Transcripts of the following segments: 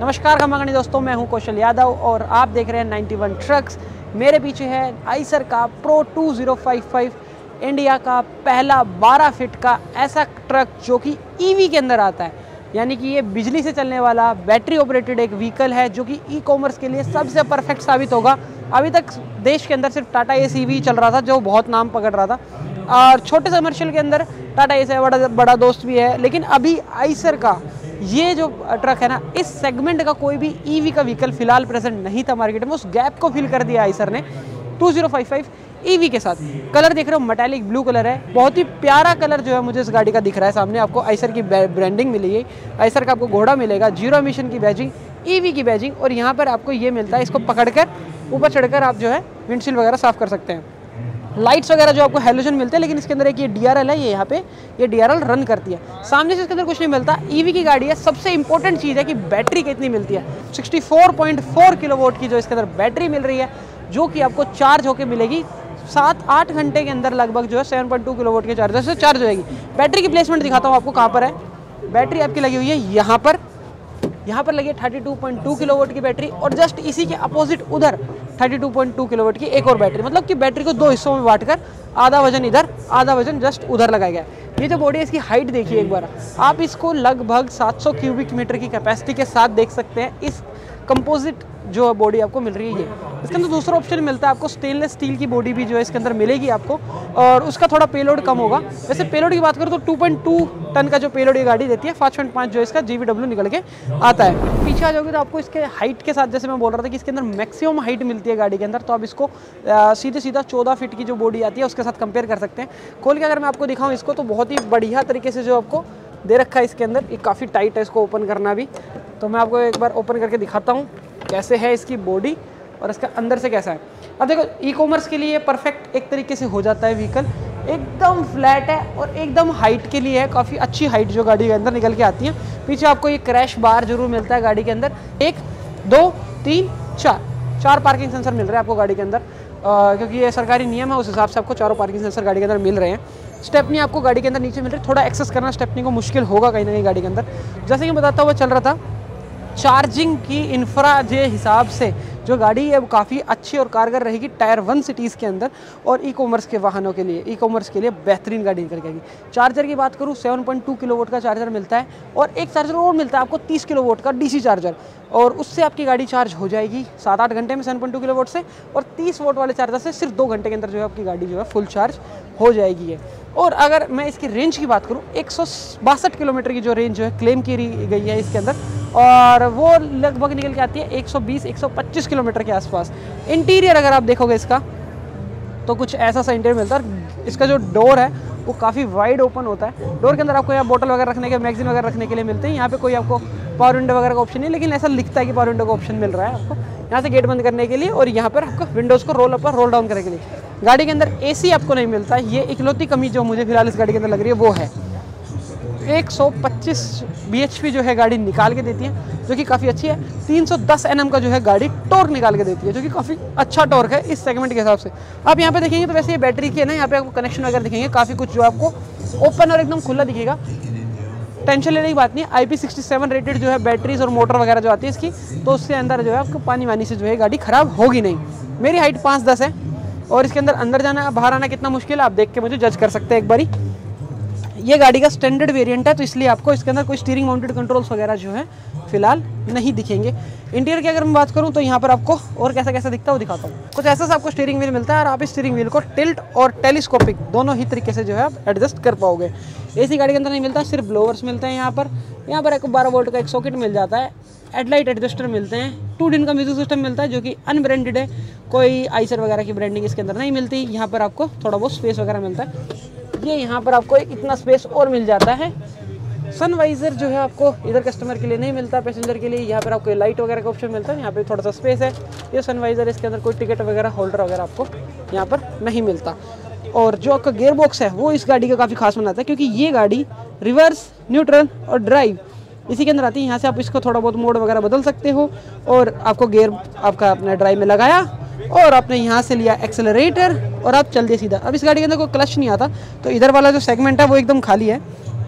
नमस्कार खमागणी दोस्तों, मैं हूं कौशल यादव और आप देख रहे हैं 91 ट्रक्स। मेरे पीछे है आइसर का प्रो 2055, इंडिया का पहला 12 फीट का ऐसा ट्रक जो कि ईवी के अंदर आता है, यानी कि ये बिजली से चलने वाला बैटरी ऑपरेटेड एक व्हीकल है जो कि ई कॉमर्स के लिए सबसे परफेक्ट साबित होगा। अभी तक देश के अंदर सिर्फ टाटा एस ईवी चल रहा था जो बहुत नाम पकड़ रहा था, और छोटे से कमर्शियल के अंदर टाटा एस बड़ा दोस्त भी है, लेकिन अभी आइसर का ये जो ट्रक है ना, इस सेगमेंट का कोई भी ईवी का व्हीकल फिलहाल प्रेजेंट नहीं था मार्केट में। उस गैप को फिल कर दिया आइसर ने 2055 ईवी के साथ। कलर देख रहे हो, मेटालिक ब्लू कलर है, बहुत ही प्यारा कलर जो है मुझे इस गाड़ी का दिख रहा है। सामने आपको आइसर की ब्रांडिंग मिलेगी, आइसर का आपको घोड़ा मिलेगा, जीरो एमिशन की बैजिंग, ईवी की बैजिंग, और यहाँ पर आपको ये मिलता है, इसको पकड़कर ऊपर चढ़कर आप जो है विंडशील्ड वगैरह साफ कर सकते हैं। लाइट्स वगैरह जो आपको हेलोजन मिलते हैं, लेकिन इसके अंदर एक ये DRL है, ये यहाँ पे ये DRL रन करती है। सामने से इसके अंदर कुछ नहीं मिलता, ईवी की गाड़ी है। सबसे इंपॉर्टेंट चीज़ है कि बैटरी कितनी मिलती है। 64.4 किलोवाट की जो इसके अंदर बैटरी मिल रही है, जो कि आपको चार्ज होकर मिलेगी 7-8 घंटे के अंदर लगभग जो है 7.2 किलोवाट के चार्जर से चार्ज हो जाएगी। बैटरी की प्लेसमेंट दिखाता हूँ आपको कहाँ पर है। बैटरी आपकी लगी हुई है यहाँ पर लगी है 32.2 किलोवाट की बैटरी, और जस्ट इसी के अपोजिट उधर 32.2 किलोवाट की एक और बैटरी, मतलब कि बैटरी को दो हिस्सों में बांटकर आधा वजन इधर आधा वजन जस्ट उधर लगाया गया है। ये जो बॉडी है इसकी हाइट देखिए एक बार आप, इसको लगभग 700 क्यूबिक मीटर की कैपेसिटी के साथ देख सकते हैं। इस कंपोजिट जो बॉडी आपको मिल रही है, ये इसके अंदर दूसरा ऑप्शन मिलता है आपको, स्टेनलेस स्टील की बॉडी भी जो है इसके अंदर मिलेगी आपको, और उसका थोड़ा पेलोड कम होगा। वैसे पेलोड की बात करूँ तो 2.2 टन का जो पेलोड ये गाड़ी देती है, 5.5 जो इसका GVW निकल के आता है। पीछे आ जाओगे तो आपको इसके हाइट के साथ, जैसे मैं बोल रहा था कि इसके अंदर मैक्सिमम हाइट मिलती है गाड़ी के अंदर, तो आप इसको सीधा 14 फीट की जो बॉडी आती है उसके साथ कंपेयर कर सकते हैं। खोल के अगर मैं आपको दिखाऊँ इसको, तो बहुत ही बढ़िया तरीके से जो आपको दे रखा है इसके अंदर। ये काफ़ी टाइट है, इसको ओपन करना भी, तो मैं आपको एक बार ओपन करके दिखाता हूँ कैसे है इसकी बॉडी और इसका अंदर से कैसा है। अब देखो, ई कॉमर्स के लिए परफेक्ट एक तरीके से हो जाता है व्हीकल, एकदम फ्लैट है और एकदम हाइट के लिए है, काफ़ी अच्छी हाइट जो गाड़ी के अंदर निकल के आती है। पीछे आपको ये क्रैश बार जरूर मिलता है गाड़ी के अंदर, 1 2 3 4 पार्किंग सेंसर मिल रहे हैं आपको गाड़ी के अंदर, क्योंकि ये सरकारी नियम है, उस हिसाब से आपको चारों पार्किंग सेंसर गाड़ी के अंदर मिल रहे हैं। स्टेपनी आपको गाड़ी के अंदर नीचे मिल रही है, थोड़ा एक्सेस करना स्टेपनी को मुश्किल होगा कहीं ना कहीं गाड़ी के अंदर। जैसे कि बताता हुआ चल रहा था, चार्जिंग की इंफ्रा के हिसाब से जो गाड़ी है वो काफ़ी अच्छी और कारगर रहेगी टायर 1 सिटीज़ के अंदर, और ई कॉमर्स के वाहनों के लिए, ई कॉमर्स के लिए बेहतरीन गाड़ी निकल के आएगी। चार्जर की बात करूँ, 7.2 किलोवाट का चार्जर मिलता है, और एक चार्जर और मिलता है आपको 30 किलोवाट का DC चार्जर, और उससे आपकी गाड़ी चार्ज हो जाएगी 7-8 घंटे में 7.2 किलोवाट से, और 30 वाट वाले चार्जर से सिर्फ 2 घंटे के अंदर जो है आपकी गाड़ी जो है फुल चार्ज हो जाएगी है। और अगर मैं इसकी रेंज की बात करूँ, 162 किलोमीटर की जो रेंज जो है क्लेम की गई है इसके अंदर, और वो लगभग निकल के आती है 120-125 किलोमीटर के आसपास। इंटीरियर अगर आप देखोगे इसका, तो कुछ ऐसा सा इंटीरियर मिलता है। इसका जो डोर है वो काफ़ी वाइड ओपन होता है। डोर के अंदर आपको यहाँ बोतल वगैरह रखने के, मैगजीन वगैरह रखने के लिए मिलते हैं। यहाँ पे कोई आपको पावर विंडो वगैरह का ऑप्शन नहीं, लेकिन ऐसा लिखता है कि पावर विंडो का ऑप्शन मिल रहा है आपको यहाँ से गेट बंद करने के लिए, और यहाँ पर आपको विंडोज़ को रोल अप और रोल डाउन करने के लिए। गाड़ी के अंदर AC आपको नहीं मिलता है, ये इकलौती कमी जो मुझे फिलहाल इस गाड़ी के अंदर लग रही है वो है। 125 bhp जो है गाड़ी निकाल के देती है, जो कि काफ़ी अच्छी है। 310 Nm का जो है गाड़ी टॉर्क निकाल के देती है, जो कि काफ़ी अच्छा टॉर्क है इस सेगमेंट के हिसाब से। आप यहाँ पे देखेंगे तो वैसे ये बैटरी की है ना, यहाँ पे आपको कनेक्शन वगैरह दिखेंगे, काफ़ी कुछ जो आपको ओपन और एकदम खुला दिखेगा। टेंशन लेने की बात नहीं है। IP67 रेटेड जो है बैटरीज और मोटर वगैरह जो आती है इसकी, तो उसके अंदर जो है आपको पानी वानी से जो है गाड़ी ख़राब होगी नहीं। मेरी हाइट 5'10" है, और इसके अंदर जाना बाहर आना कितना मुश्किल है आप देख के मुझे जज कर सकते हैं एक बारी। ये गाड़ी का स्टैंडर्ड वेरिएंट है, तो इसलिए आपको इसके अंदर कोई स्टीयरिंग माउंटेड कंट्रोल्स वगैरह जो है फिलहाल नहीं दिखेंगे। इंटीरियर की अगर मैं बात करूं, तो यहाँ पर आपको और कैसा कैसा दिखता है वो दिखाता हूँ। कुछ ऐसा सा आपको स्टीयरिंग व्हील मिलता है, और आप इस स्टीयरिंग व्हील को टिल्ट और टेलीस्कोपिक दोनों ही तरीके से जो है आप एडजस्ट कर पाओगे। AC गाड़ी के अंदर नहीं मिलता, सिर्फ ब्लोअर्स मिलते हैं। यहाँ पर आपको 12 वोल्ट का एक सॉकेट मिल जाता है, हेडलाइट एडजस्टर मिलते हैं, 2 दिन का म्यूजिक सिस्टम मिलता है जो कि अनब्रांडेड है, कोई आइसर वगैरह की ब्रांडिंग इसके अंदर नहीं मिलती। यहाँ पर आपको थोड़ा बहुत स्पेस वगैरह मिलता है। ये यहाँ पर आपको इतना स्पेस और मिल जाता है। सनवाइजर जो है आपको इधर कस्टमर के लिए नहीं मिलता, पैसेंजर के लिए। यहाँ पर आपको लाइट वगैरह का ऑप्शन मिलता है, यहाँ पे थोड़ा सा स्पेस है। ये सनवाइजर, इसके अंदर कोई टिकट वगैरह होल्डर वगैरह आपको यहाँ पर नहीं मिलता। और जो आपका गियर बॉक्स है वो इस गाड़ी का काफ़ी खास बनाता है, क्योंकि ये गाड़ी रिवर्स, न्यूट्रल और ड्राइव इसी के अंदर आती है। यहाँ से आप इसको थोड़ा बहुत मोड वगैरह बदल सकते हो, और आपको गियर आपका अपने ड्राइव में लगाया, और आपने यहाँ से लिया एक्सेलरेटर, और आप चल दिए सीधा। अब इस गाड़ी के अंदर कोई क्लच नहीं आता, तो इधर वाला जो सेगमेंट है वो एकदम खाली है।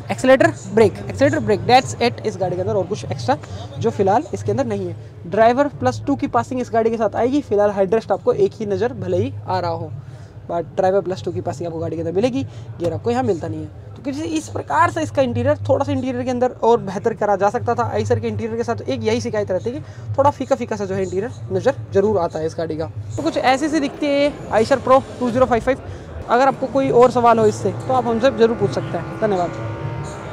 एक्सेलेटर ब्रेक दैट्स इट इस गाड़ी के अंदर, और कुछ एक्स्ट्रा जो फिलहाल इसके अंदर नहीं है। ड्राइवर +2 की पासिंग इस गाड़ी के साथ आएगी। फिलहाल हेडरेस्ट आपको एक ही नज़र भले ही आ रहा हो, बट ड्राइवर +2 की पासिंग आपको गाड़ी के अंदर मिलेगी। गियर आपको यहाँ मिलता नहीं है। तो किसी इस प्रकार से इसका इंटीरियर, थोड़ा सा इंटीरियर के अंदर और बेहतर करा जा सकता था। आइसर के इंटीरियर के साथ एक यही शिकायत रहती है कि थोड़ा फीका फीका सा जो है इंटीरियर नज़र जरूर आता है इस गाड़ी का। तो कुछ ऐसे से दिखती है आइसर प्रो 2055। अगर आपको कोई और सवाल हो इससे तो आप हमसे ज़रूर पूछ सकते हैं। धन्यवाद।